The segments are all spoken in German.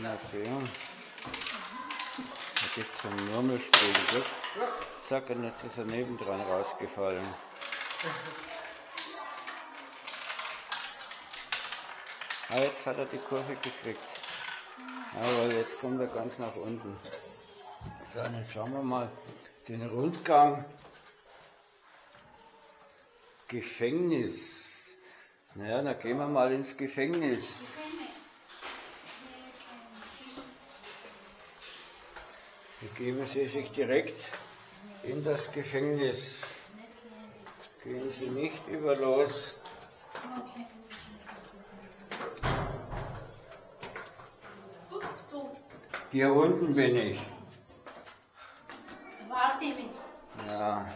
Sehen. Da gibt es einen Murmelspiegel. Zack, und jetzt ist er nebendran rausgefallen. Ah, jetzt hat er die Kurve gekriegt. Aber jetzt kommt er ganz nach unten. So, jetzt schauen wir mal den Rundgang. Gefängnis. Naja, dann gehen wir mal ins Gefängnis. Begeben Sie sich direkt in das Gefängnis. Gehen Sie nicht über los. Hier unten bin ich. Warte mich. Ja.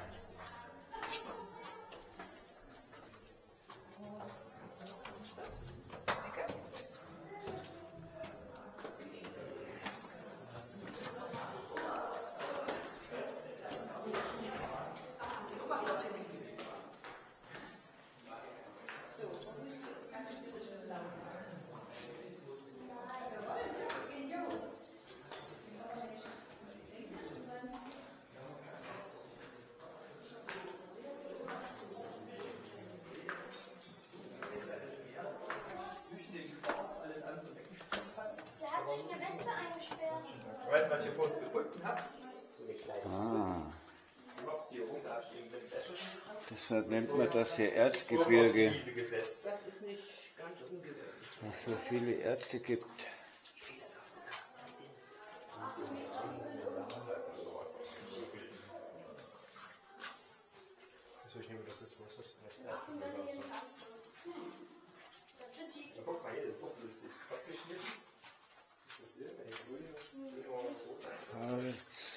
Weißt du, was ich vor uns gefunden habe? Deshalb nennt man das hier Erzgebirge. Das ist nicht ganz ungewöhnlich. Weil es so viele Erze gibt. Ich nehme, das ist was das Erz. Guck mal hier, das ist abgeschnitten. Halt.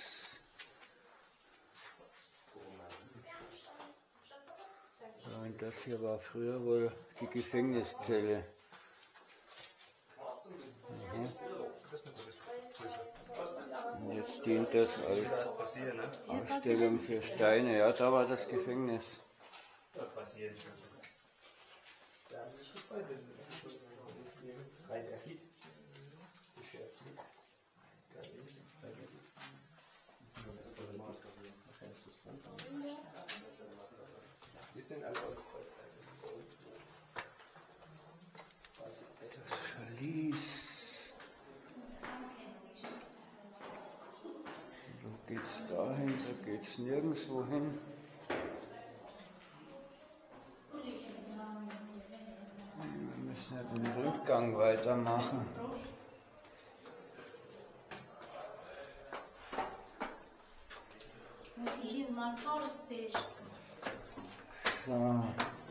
So, und das hier war früher wohl die Gefängniszelle. Und jetzt dient das als Ausstellung für Steine. Ja, da war das Gefängnis. Das Verlies. So geht's dahin, so geht's nirgendwo hin. Wir müssen ja den Rundgang weitermachen. So.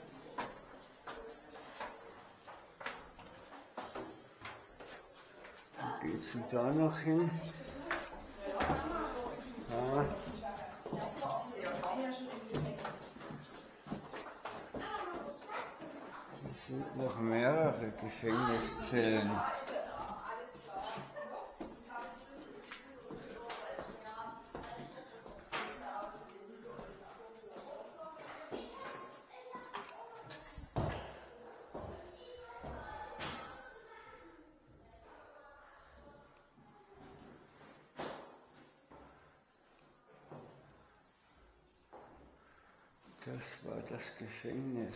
Wo geht's denn da noch hin? Ja. Es sind noch mehrere Gefängniszellen. Das war das Gefängnis.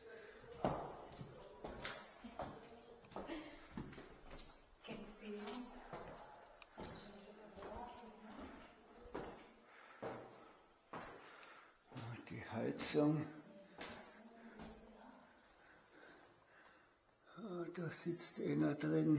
Die Heizung. Da sitzt einer drin.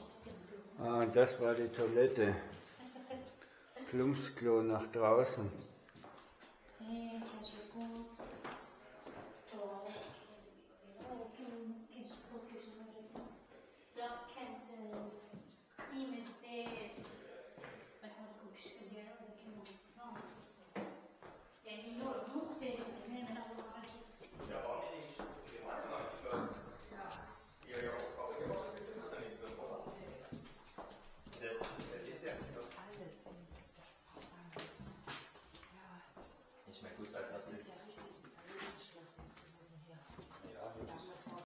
Ah, das war die Toilette. Plumpsklo nach draußen.